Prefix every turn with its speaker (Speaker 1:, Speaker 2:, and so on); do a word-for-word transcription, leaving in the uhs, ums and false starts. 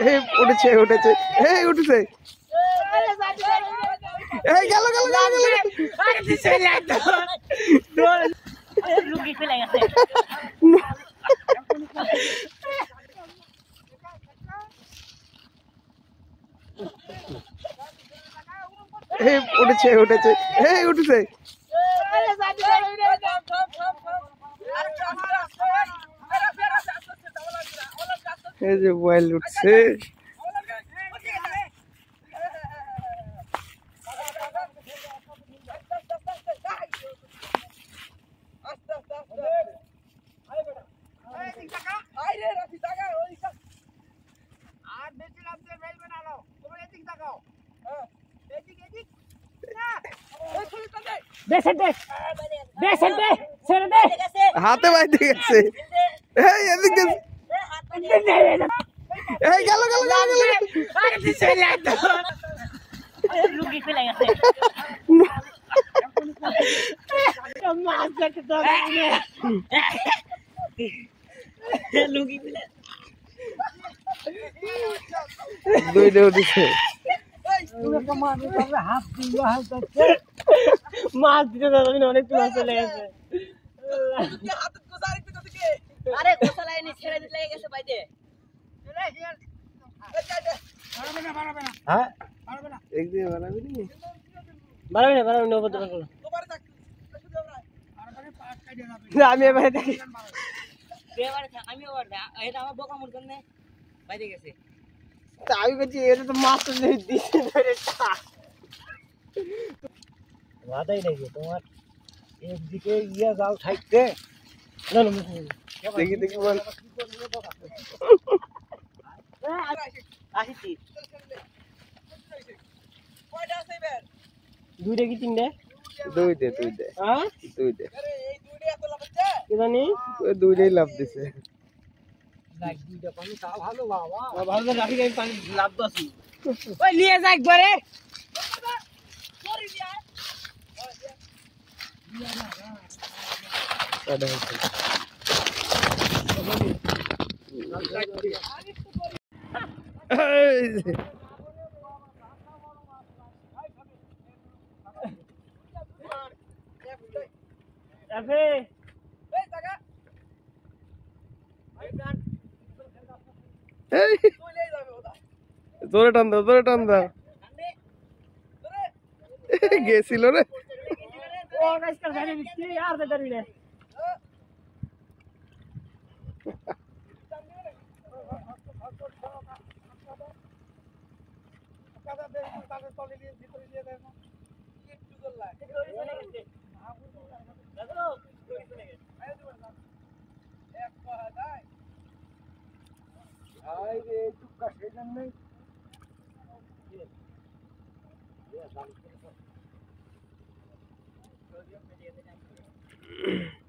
Speaker 1: এই উঠেছে উঠেছে এই উঠেছে এই গেল গেল গেল
Speaker 2: আরে দিছে লাগতো দোল লুকি ফেলে গেছে
Speaker 1: এই উঠেছে উঠেছে এই উঠেছে এই যে মোবাইল উঠছে হাতে বাইতে গেছে এই এদিক গেছে এই গেল গেল গেল
Speaker 2: আরে দিছে লাগতো লুকি ফেলে গেছে মাছ দেখতে তো লুকি ফেলে
Speaker 1: দুই দেও দিছে
Speaker 2: মাছ দিতে যাবে অনেক মাছ চলে গেছে আরে গোসা লাইনি ছেড়ে দিতে লেগে গেছে বাইতে
Speaker 1: হ্যাঁ এক দিন বানাবি নি
Speaker 2: বাড়াবি না বাড়াবি না ওপর দোকান করো আমি এবারে দেখি এবারে আমি ওর এটা আমার বোকা মুড় করনে বাইতে গেছে
Speaker 1: তা আমি বলছি এটা তো মাছ নেই দিছে ধরে
Speaker 2: মাথাই নাকি তোমার একদিকে ইয়া যাও থাকতে
Speaker 1: দেখি দেখি বল
Speaker 2: আসিছি দুইটা কি তিনটে
Speaker 1: দুই দে দুই দে
Speaker 2: হ্যাঁ
Speaker 1: দুই দে
Speaker 2: কি জানি
Speaker 1: দুইটাই লাভ দিছে
Speaker 2: ভালো ভালো রাখি আমি পানি লাভ আছি ওই নিয়ে যা একবারে
Speaker 1: জোরে টান দাও জোরে টান দাও গেছিল রে
Speaker 2: ও গাইস কার জানি কি আর দে ধরি রে
Speaker 1: Mm-hmm.